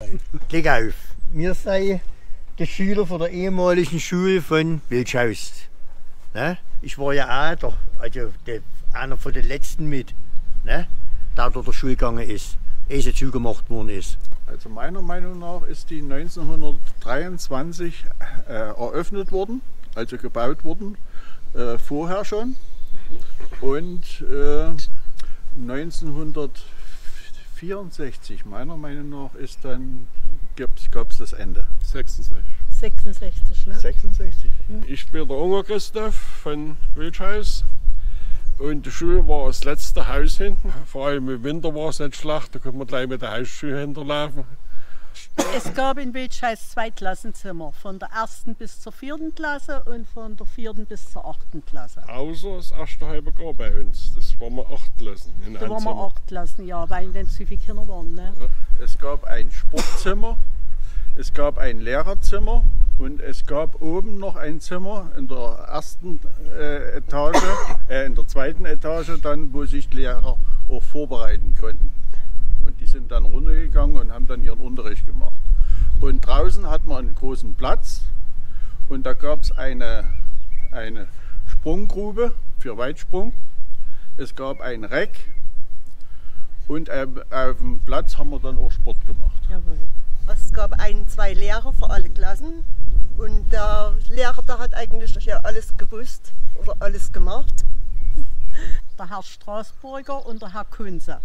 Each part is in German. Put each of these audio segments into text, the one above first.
Klick auf. Wir sind die Schüler von der ehemaligen Schule von Wilschaus. Ne? Ich war ja auch einer von den letzten mit, ne? Der dort zur Schule gegangen ist, ehe sie zugemacht worden ist. Also meiner Meinung nach ist die 1923 eröffnet worden, also gebaut worden, vorher schon. Und 1964, meiner Meinung nach, gab es das Ende. 66. 66, ne? 66? Ich bin der Unger Christoph von Wilschaus. Und die Schule war das letzte Haus hinten. Vor allem im Winter war es nicht schlecht, da konnte man gleich mit der Hausschuhe hinterlaufen. Es gab in Wilschaus 2 Klassenzimmer, von der 1. bis zur 4. Klasse und von der 4. bis zur 8. Klasse. Außer das erste halbe Jahr bei uns, das waren wir 8 Klassen. Da waren wir 8 Klassen, ja, weil dann zu viele Kinder waren. Ne? Ja. Es gab ein Sportzimmer, es gab ein Lehrerzimmer und es gab oben noch ein Zimmer in der ersten Etage, in der zweiten Etage dann, wo sich die Lehrer auch vorbereiten konnten. Und die sind dann runtergegangen und haben dann ihren Unterricht gemacht. Und draußen hat man einen großen Platz und da gab es eine Sprunggrube für Weitsprung. Es gab ein Reck und auf dem Platz haben wir dann auch Sport gemacht. Jawohl. Es gab 2 Lehrer für alle Klassen und der Lehrer, der hat eigentlich ja alles gewusst oder alles gemacht. Der Herr Straßburger und der Herr Kunze.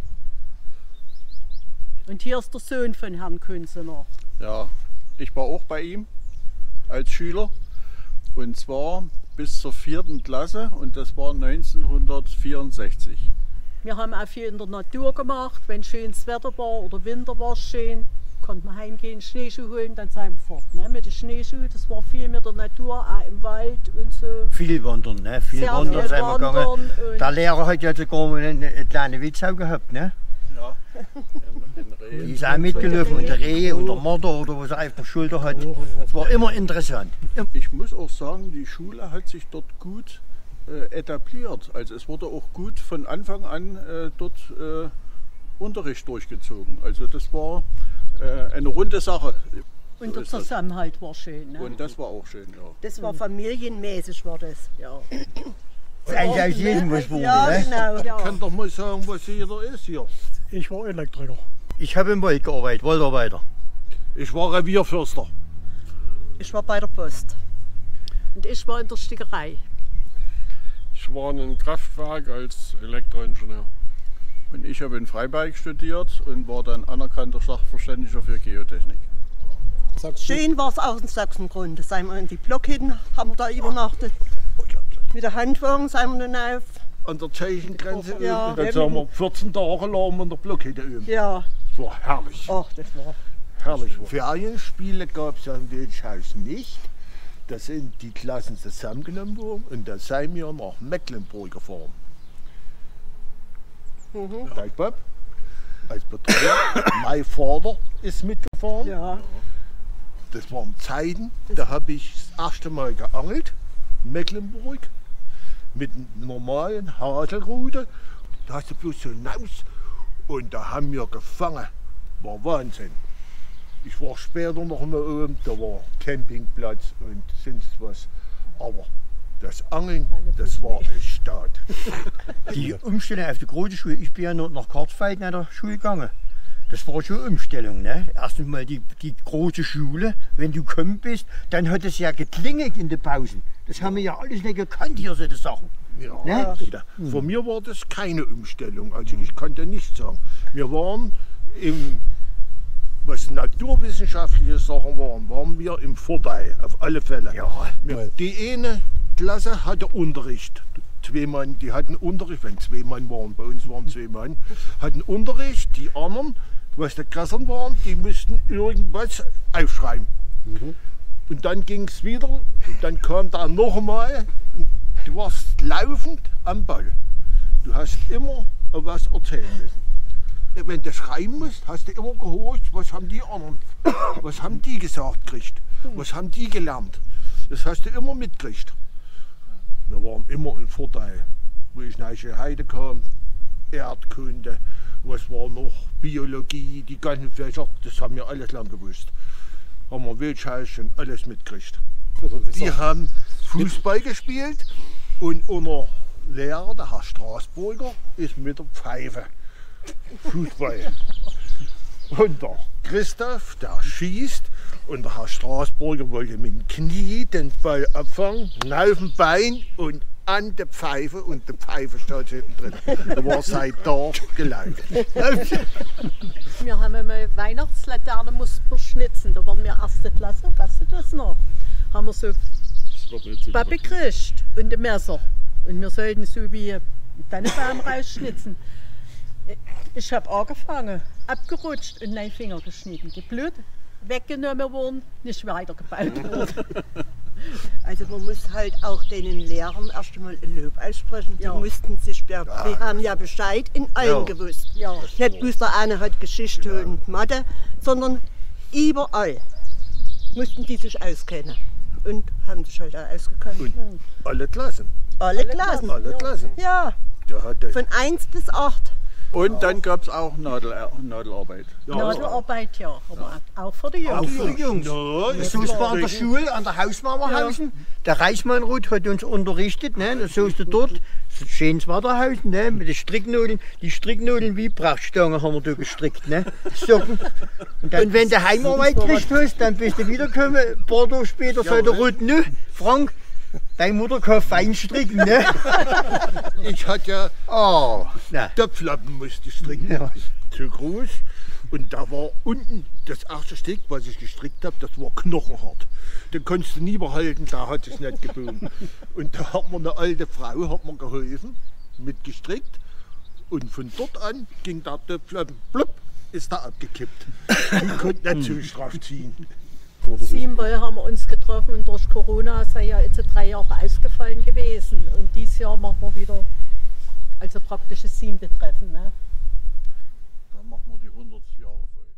Und hier ist der Sohn von Herrn Kunze noch. Ja, ich war auch bei ihm als Schüler und zwar bis zur 4. Klasse und das war 1964. Wir haben auch viel in der Natur gemacht, wenn schönes Wetter war oder Winter war schön, konnte man heimgehen, Schneeschuh holen, dann sind wir fort. Ne? Mit den Schneeschuhen, das war viel mit der Natur, auch im Wald und so. Viel wandern, ne? Viel wandern sind wir gegangen. Der Lehrer hat ja sogar mal eine kleine Witzau gehabt, ne? Ja, Die ist auch mitgelaufen und der Rehe und der Marder oder was er auf der Schulter hat. Es war immer interessant. Ich muss auch sagen, die Schule hat sich dort gut etabliert. Also es wurde auch gut von Anfang an dort Unterricht durchgezogen. Also das war eine runde Sache. Und der Zusammenhalt war schön. Ne? Und das war auch schön, ja. Das war familienmäßig, war das. Ja. Das ist eigentlich aus jedem was wurde, Ja, ne? genau. Ich kann doch mal sagen, was jeder ist hier. Ich war Elektriker. Ich habe im Wald gearbeitet, Waldarbeiter. Ich war Revierförster. Ich war bei der Post. Und ich war in der Stickerei. Ich war in einem Kraftwerk als Elektroingenieur. Und ich habe in Freiberg studiert und war dann anerkannter Sachverständiger für Geotechnik. Schön war es aus dem Sachsengrund. Da sind wir in die Blockhütten, haben wir da übernachtet. Mit der Handwagen sind wir dann auf. An der tschechischen Grenze Ja. und dann sagen wir 14 Tage lang an der Blockhütte üben. Ja, Das war herrlich. ach, das war. Herrlich war. Ferienspiele gab es ja in Wilschaus nicht. Da sind die Klassen zusammengenommen worden und da sind wir nach Mecklenburg gefahren. Right, Bob? Als Betreuer. Mein Vater ist mitgefahren. Ja. Das waren Zeiten, da habe ich das erste Mal geangelt. Mecklenburg. Mit einer normalen Haselrute. Da hast du bloß so hinaus und da haben wir gefangen. War Wahnsinn. Ich war später noch mal oben, da war Campingplatz und sonst was. Aber das Angeln, das war ein Staat. Die Umstellung auf die große Schule, ich bin ja noch nach Karlsfeld in der Schule gegangen. Das war schon eine Umstellung. Ne? Erstens mal die große Schule, wenn du gekommen bist, dann hat es ja geklingelt in den Pausen. Das haben wir ja alles nicht gekannt hier, solche Sachen. Ja, Ne? Für mich war das keine Umstellung, also ich konnte nicht sagen. Wir waren, was naturwissenschaftliche Sachen waren wir im Vorteil, auf alle Fälle. Ja. Die eine Klasse hatte Unterricht. 2 Mann, die hatten Unterricht, wenn 2 Mann waren, bei uns waren 2 Mann, hatten Unterricht, die anderen, was die Klassen waren, die mussten irgendwas aufschreiben. Und dann ging es wieder, und dann kam da nochmal, du warst laufend am Ball. Du hast immer was erzählen müssen. Wenn du schreiben musst, hast du immer gehorcht, was haben die anderen, was haben die gesagt gekriegt, was haben die gelernt. Das hast du immer mitgekriegt. Wir waren immer im Vorteil. Wo ich nach Heide kam, Erdkunde, was war noch, Biologie, die ganzen Fächer, das haben wir alles lang gewusst. Haben wir Wildscheiß schon alles mitgekriegt. Die haben Fußball gespielt und unser Lehrer, der Herr Straßburger, ist mit der Pfeife Fußball. Und der Christoph, der schießt und der Herr Straßburger wollte mit dem Knie den Ball abfangen, auf dem Bein und an der Pfeife und die Pfeife steht hinten drin. Da war sein Dorf gelaufen. Wir haben einmal Weihnachtslaterne mussten wir schnitzen, da waren wir erste Klasse, weißt du das noch? Haben wir so Pappe gekriegt und ein Messer. Und wir sollten so wie Tannenbaum rausschnitzen. Ich habe angefangen, abgerutscht und einen Finger geschnitten. Die Blut weggenommen worden, nicht weitergebaut worden. Also man muss halt auch den Lehrern erst einmal ein Lob aussprechen. Die Ja. mussten sich, die haben ja Bescheid in allem Ja. gewusst. Ja. Nicht bloß der eine hat Geschichte und Mathe, sondern überall mussten die sich auskennen. Und haben sich halt auch ausgekannt. Und alle Klassen. Alle Klassen. Alle Klassen. Ja, Der hatte, von 1 bis 8. Und dann gab es auch Nadelarbeit. Nadelarbeit, ja, aber auch für die Auch Jungs. für die Jungs. Ja, So ist bei an der Schule, an der Hausmauerhausen. Der Reismannrut hat uns unterrichtet, ne? So ist er dort, schönes Waterhausen, ne? Mit den Stricknadeln. Die Stricknadeln wie Prachtstangen haben wir da gestrickt, ne? Socken. Und dann, wenn du Heimarbeit gekriegt hast, dann bist du wiedergekommen. Ein paar Tage später sagt der Rut, ne? Frank, deine Mutter kann fein stricken, ne? ich hatte ja Oh, na. Töpflappen musste ich stricken. Ja. Zu groß. Und da war unten das erste Stück, was ich gestrickt habe, das war knochenhart. Den konntest du nie behalten, da hat es nicht gebogen. Und da hat mir eine alte Frau hat mir geholfen, mitgestrickt. Und von dort an ging der Töpflappen, blub, ist da abgekippt. Die konnte nicht so straff ziehen. 7 Mal haben wir uns getroffen und durch Corona sei ja jetzt 3 Jahre ausgefallen gewesen. Und dieses Jahr machen wir wieder also praktisch das 7. Treffen. Ne? Da machen wir die 100 Jahre voll.